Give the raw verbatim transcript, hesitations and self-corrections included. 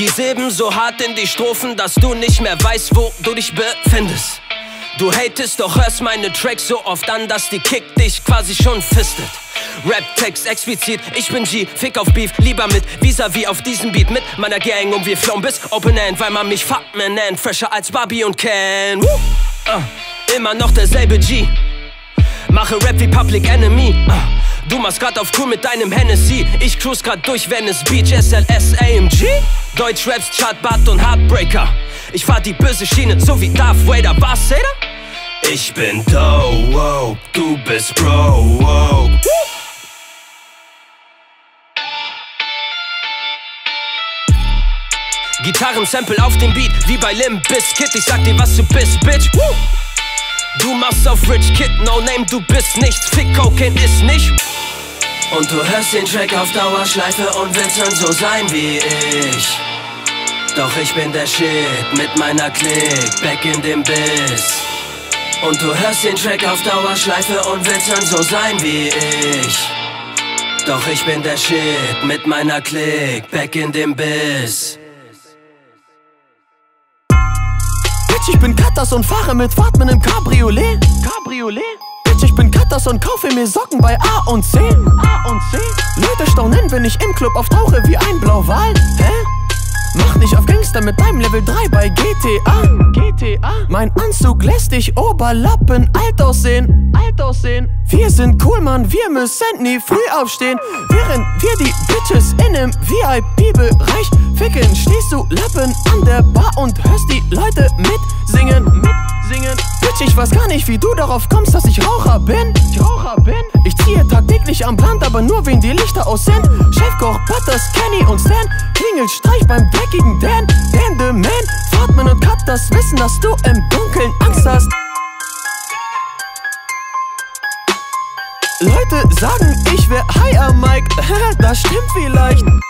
die Silben so hart in die Strophen, dass du nicht mehr weißt, wo du dich befindest. Du hatest, doch hörst meine Tracks so oft an, dass die Kick dich quasi schon fistet. Rap-Text explizit, ich bin G, Fick auf Beef, lieber mit Vis-a-vis auf diesem Beat mit meiner Gang und wir flown bis Open End, weil man mich Fatman nennt, fresher als Barbie und Ken. Uh, immer noch derselbe G, mache Rap wie Public Enemy. Uh, du machst grad auf Tour mit deinem Hennessy, ich cruise grad durch Venice Beach, S L S A M G. Deutsch-Raps, Chartbart und Heartbreaker, ich fahr die böse Schiene, so wie Darth Vader, was, Seder? Ich bin dope, du bist broke. Gitarrensample auf dem Beat, wie bei Limp Bizkit. Ich sag dir, was du bist, Bitch. Woo! Du machst auf Rich Kid, no name, du bist nichts. Fick, Cocaine ist nicht. Und du hörst den Track auf Dauerschleife und willst dann so sein wie ich. Doch ich bin der Shit mit meiner Clique, back in dem Biss. Und du hörst den Track auf Dauerschleife und willst dann so sein wie ich. Doch ich bin der Shit mit meiner Clique, back in dem Biss. Bitch, ich bin Katas und fahre mit Fatman im Cabriolet. Cabriolet? Bitch, ich bin Katas und kaufe mir Socken bei A und C. A und C? Leute staunen, wenn ich im Club auftauche wie ein Blauwal. Hä? Mach nicht auf Gangster mit deinem Level drei bei G T A. G T A? Mein Anzug lässt dich Oberlappen alt aussehen. Alt aussehen. Wir sind cool, Mann, wir müssen nie früh aufstehen. Während wir die Bitches in nem V I P-Bereich ficken, stehst du Lappen an der Bar und hörst die Leute mitsingen. Mitsingen. Bitch, ich weiß gar nicht, wie du darauf kommst, dass ich Raucher bin. Ich Raucher bin? Ich ziehe tagtäglich am Plan, aber nur wen die Lichter aus sind. Chefkoch, Butters, Kenny und Stan. Klingelstreich beim dreckigen Dan. Dan the Man, Fatman und Katas wissen, dass du im Dunkeln Angst hast. Leute sagen, ich wär high am Mic. Das stimmt vielleicht.